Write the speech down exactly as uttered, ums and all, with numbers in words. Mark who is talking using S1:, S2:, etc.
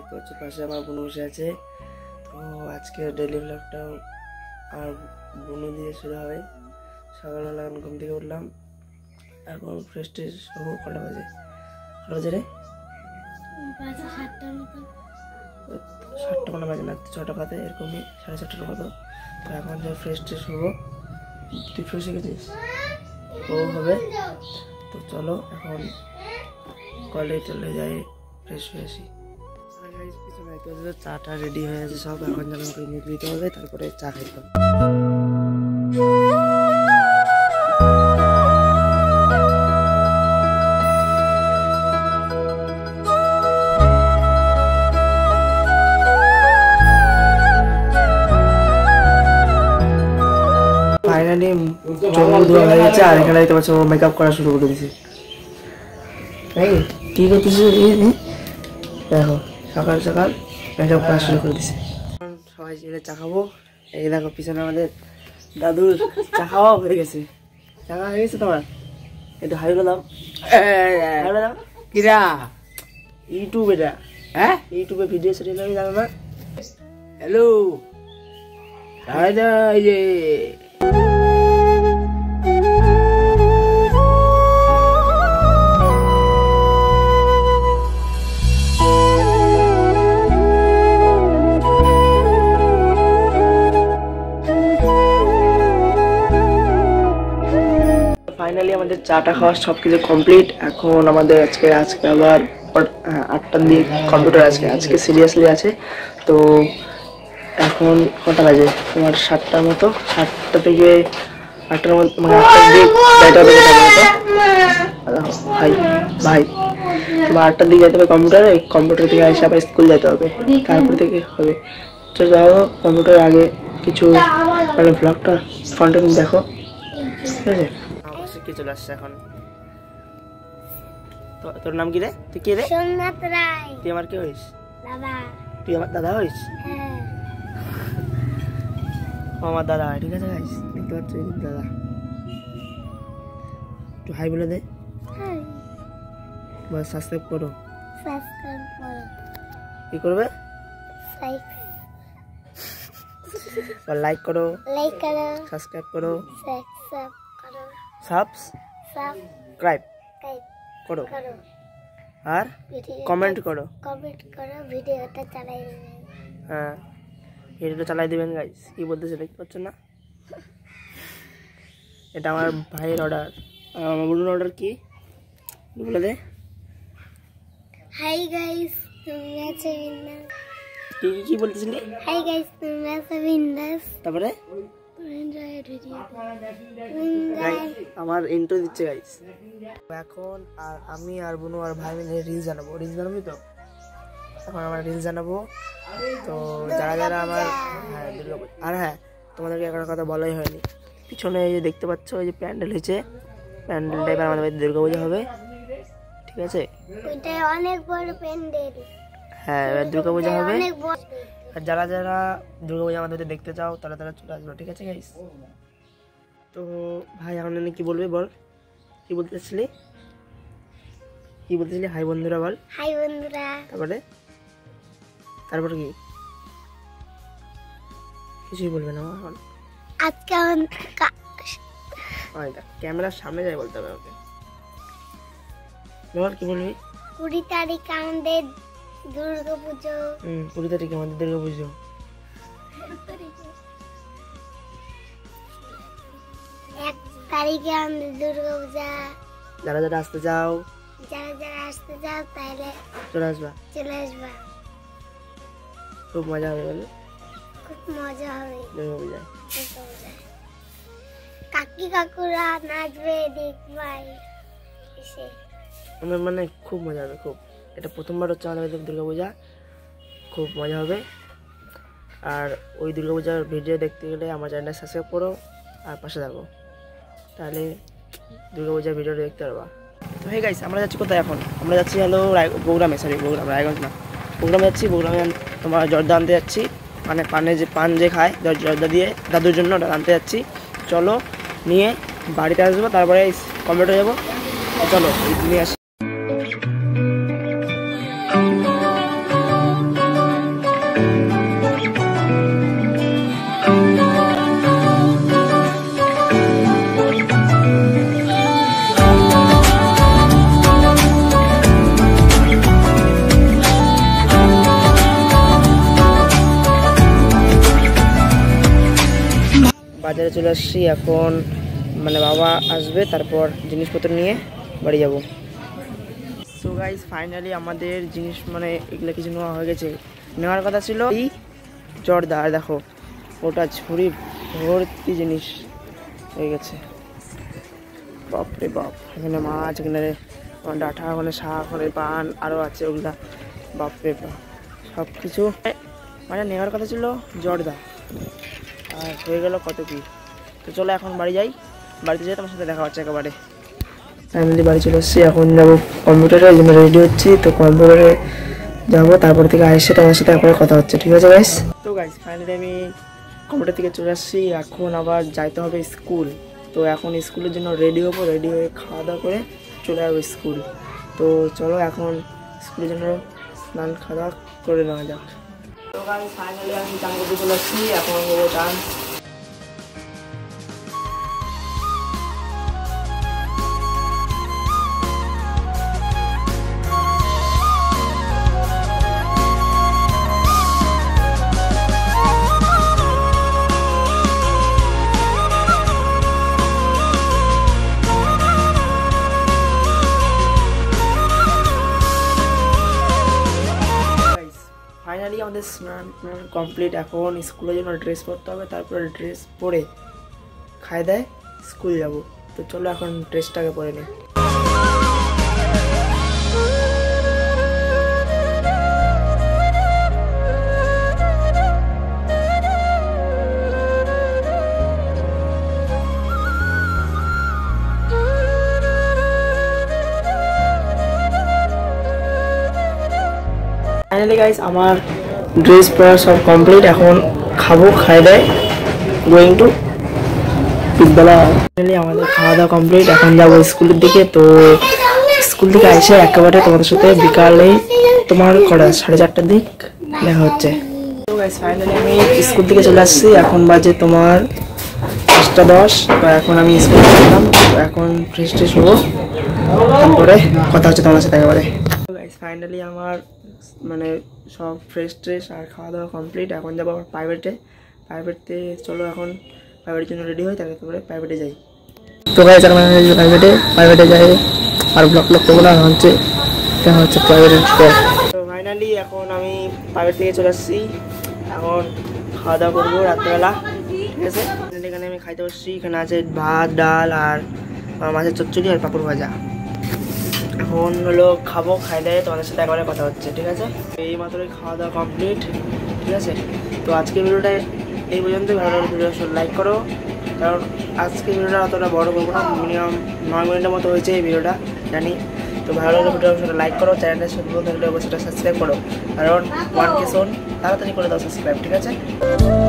S1: দেখতে পাচ্ছ পাশে আমার বোন বসে আছে। তো আজকে ডেইলি ব্লগটা আর বোনু দিয়ে শুরু হবে। সকালবেলা এখন ঘুম থেকে উঠলাম, এখন ফ্রেশ ট্রেশ হবো। কটা বাজে কটা বাজে রে সাতটা কোনো বাজে না, ছটা বাজে এরকমই, সাড়ে সাতটার মতো। তো এখন যে ফ্রেশ ট্রেশ হবো। তুই ফ্রেশ হয়ে গেছিস? ও হবে। তো চলো এখন কলেজ চলে যাই, ফ্রেশ হয়ে আসি। চাটা রেডি হয়ে আছে সব, এখন যেন আমাকে মুখ দিতে হবে, তারপরে চা খাইতে হবে। ফাইনালি চুল ধোয়া হয়ে গেছে, আর এখানে দেখতে পাচ্ছ মেকআপ করা শুরু করে দিয়েছে। কি করতেছে দেখো, সকাল সকাল মেকআপ করা শুরু করে দিছে। সবাই মিলে চা খাবো। এই দেখো পিছনে আমাদের দাদুর চা খাওয়া হয়ে গেছে। চা খাওয়া হয়ে গেছে তোমার? একটু হাই বলাম। কিরা ইউটিউব, এটা হ্যাঁ ইউটিউবে ভিডিও ছেড়ে আমি জানো না। হ্যালো এই যে ফাইনালি আমাদের চাটা খাওয়া সব কিছু কমপ্লিট। এখন আমাদের আজকে আজকে আবার আটটার দিকে কম্পিউটার আজকে আজকে সিরিয়াসলি আছে। তো এখন কটা বাজে তোমার? সাতটার মতো, সাতটা থেকে আটটার মতো, মানে আটটার দিকে যাইতে হবে ভাই ভাই তোমার আটটার দিকে যেতে হবে কম্পিউটারে। কম্পিউটার থেকে এসে আবার স্কুল যেতে হবে, তারপর থেকে হবে। তো যাও কম্পিউটার আগে কিছু মানে ব্লগটা ফ্রন্ট এন্ড দেখো, ঠিক আছে? কে চলে আসছে এখন? তোর নাম কি রে? তুই কে রে? সোমনাথ রায়। তুই আমার কে হইস? দাদা। তুই আমার দাদা হইস? হ্যাঁ আমার দাদা, ঠিক আছে গাইস, দেখতে পাচ্ছ দাদা। একটু হাই বলে দে। হাই বল। সাবস্ক্রাইব করো। সাবস্ক্রাইব করো। কি করবে? লাইক বল। লাইক করো। লাইক করো। সাবস্ক্রাইব করো। সাবস্ক্রাইব করো। সাবস্ক্রাইব করো আর কমেন্ট করো। কমেন্ট করো, ভিডিওটা চালাই দিবেন। হ্যাঁ ভিডিওটা চালাই দিবেন গাইস। কি বলতেছে দেখতে পাচ্ছ না? এটা আমার ভাইয়ের অর্ডার। আমার বোনের অর্ডার কি বলে দে। হাই গাইস, তুমি আছো বিন্দাস। কি কি বলতেছিলি? হাই গাইস, তুমি আছো বিন্দাস। তারপরে আমার ইন্ট্রো দিচ্ছে গাইস। এখন আর আমি আর বোনু আর ভাই মিলে রিলস জানাবো। রিলস জানাবি তো? এখন আমরা রিলস জানাবো। তো যারা যারা আমার হ্যাঁ দুর্গাপূজা, আর হ্যাঁ তোমাদেরকে একটা কথা বলাই হয়নি, পিছনে এই যে দেখতে পাচ্ছ এই যে প্যান্ডেল হয়েছে, প্যান্ডেলটা এবার আমাদের বাড়িতে দুর্গাপূজা হবে, ঠিক আছে? অনেক বড় প্যান্ডেল। হ্যাঁ এবার দুর্গাপূজা হবে। আর যারা যারা দুর্গাপূজা আমাদের দেখতে চাও তারা তারা চলে আসবে, ঠিক আছে গাইস? তো ভাই এখন কি বলবি বল? কি বলতেছিলি? কি বলতেছিলি? হাই বন্ধুরা বল। হাই বন্ধুরা। তারপরে তারপরে কি? কিছুই বলবে না এখন? আজকে ক্যামেরার সামনে যাই বলতে হবে ওকে। বল কি বলবি? কুড়ি তারিখ আমাদের দুর্গা পুজো। হুম কুড়ি তারিখে আমাদের দুর্গা পুজো। এক তারিখে আমাদের দুর্গা পূজা। যারা যারা আসতে চাও যারা যারা আসতে চাও তাহলে চলে আসবা চলে আসবা খুব মজা হবে। বলে খুব মজা হবে দুর্গা পূজায়। কাকি কাকুরা নাচবে, দেখবাই এসে আমার মানে খুব মজা হবে। খুব এটা প্রথমবার হচ্ছে আমাদের দুর্গা পূজা, খুব মজা হবে। আর ওই দুর্গা পূজার ভিডিও দেখতে গেলে আমার চ্যানেলটা সাবস্ক্রাইব করো আর পাশে থাকো, তাহলে দুর্গা পূজার ভিডিওটা দেখতে পারবা। তো হে গাইস, আমরা যাচ্ছি কোথায় এখন? আমরা যাচ্ছি হলো বগুড়ামে, সরি বগুড়াম, রায়গঞ্জ না, বগুড়ামে যাচ্ছি। বগুড়ামে তোমার জর্দা আনতে যাচ্ছি, মানে পানে যে পান যে খায় জর্দা দিয়ে দাদুর জন্য ওটা আনতে যাচ্ছি। চলো নিয়ে বাড়িতে আসবো, তারপরে কম্পিউটার যাবো। চলো নিয়ে আসি। বাজারে চলে আসছি এখন, মানে বাবা আসবে তারপর জিনিসপত্র নিয়ে বাড়ি যাব। সো গাইস ফাইনালি আমাদের জিনিস মানে এগুলো কিছু নেওয়া হয়ে গেছে। নেওয়ার কথা ছিল এই জর্দা, আর দেখো ওটা ঝুড়ি ভর্তি জিনিস হয়ে গেছে। বাপরে বাপ, এখানে মাছ, এখানে ডাঁটা, ওখানে শাক, ওখানে পান আরও আছে ওগুলা। বাপরে বাপ, সব কিছু মানে নেওয়ার কথা ছিল জর্দা, আর হয়ে গেল কত কি। তো চলো এখন বাড়ি যাই, বাড়িতে যাই তোমার সাথে দেখা হচ্ছে একেবারে। ফ্যামিলি বাড়ি চলে এসেছি, এখন যাবো কম্পিউটারে, এই জন্য রেডি হচ্ছি। তো কম্পিউটারে যাবো, তারপর থেকে এসে তোমার সাথে একবারে কথা হচ্ছে, ঠিক আছে গাইস? তো গাইস ফাইনালি আমি কম্পিউটার থেকে চলে আসছি, এখন আবার যাইতে হবে স্কুল। তো এখন স্কুলের জন্য রেডি হবো, রেডি হয়ে খাওয়া দাওয়া করে চলে যাবো স্কুল। তো চলো এখন স্কুলের জন্য স্নান খাওয়া দাওয়া করে নেওয়া যাক। তো গাইস ফাইনালি আমি চান করতে চলে আসছি, এখন হবো চান। ফাইনালি আমাদের স্নান কমপ্লিট, এখন স্কুলের জন্য ড্রেস পরতে হবে, তারপরে ড্রেস পরে খাই দেয় স্কুল যাব। তো চলো এখন ড্রেসটাকে পরে নিই। ফাইনালি গাইস আমার ড্রেস পরা সব কমপ্লিট, এখন খাবো, খাই দেয় গোয়িং টু বিদ্যালয়। ফাইনালি আমাদের খাওয়া দাওয়া কমপ্লিট, এখন যাবো স্কুলের দিকে। তো স্কুল থেকে এসে একেবারে তোমাদের সাথে বিকালে তোমার কটা সাড়ে চারটার দিক দেখা হচ্ছে। তো গাইস ফাইনালি আমি স্কুল থেকে চলে আসছি, এখন বাজে তোমার পাঁচটা দশ। তো এখন আমি স্কুল গেলাম, তো এখন ফ্রেশ ট্রেশ হবো, তারপরে কথা হচ্ছে তোমার সাথে একেবারে। তো গাইস ফাইনালি আমার মানে সব ফ্রেশ ট্রেশ আর খাওয়া দাওয়া কমপ্লিট, এখন যাবো আবার প্রাইভেটে। প্রাইভেটে চলো এখন প্রাইভেটের জন্য রেডি হই, তারপরে প্রাইভেটে যাই। তো গাইস এখন প্রাইভেটে প্রাইভেটে যাই, আর ব্লক ব্লক করবো না, হচ্ছে দেখা হচ্ছে প্রাইভেটের পর। তো ফাইনালি এখন আমি প্রাইভেট থেকে চলে আসছি, এখন খাওয়া দাওয়া করবো রাত্রেবেলা, ঠিক আছে? এখানে আমি খাইতে বসছি, এখানে আছে ভাত ডাল আর মাছের চচ্চড়ি আর পাঁপড় ভাজা। এখন হলো খাবো, খাই দেয় তোমাদের সাথে একবারে কথা হচ্ছে, ঠিক আছে? এই মাত্রই খাওয়া দাওয়া কমপ্লিট, ঠিক আছে? তো আজকের ভিডিওটা এই পর্যন্ত। ভালো লাগলে ভিডিও লাইক করো, কারণ আজকের ভিডিওটা অতটা বড় করবো না, মিনিমাম নয় মিনিটের মতো হয়েছে এই ভিডিওটা জানি। তো ভালো লাগলে ভিডিওটা লাইক করো, চ্যানেলটা সেটা সাবস্ক্রাইব করো, কারণ ওয়ান কে শোন তাড়াতাড়ি করে দাও সাবস্ক্রাইব, ঠিক আছে?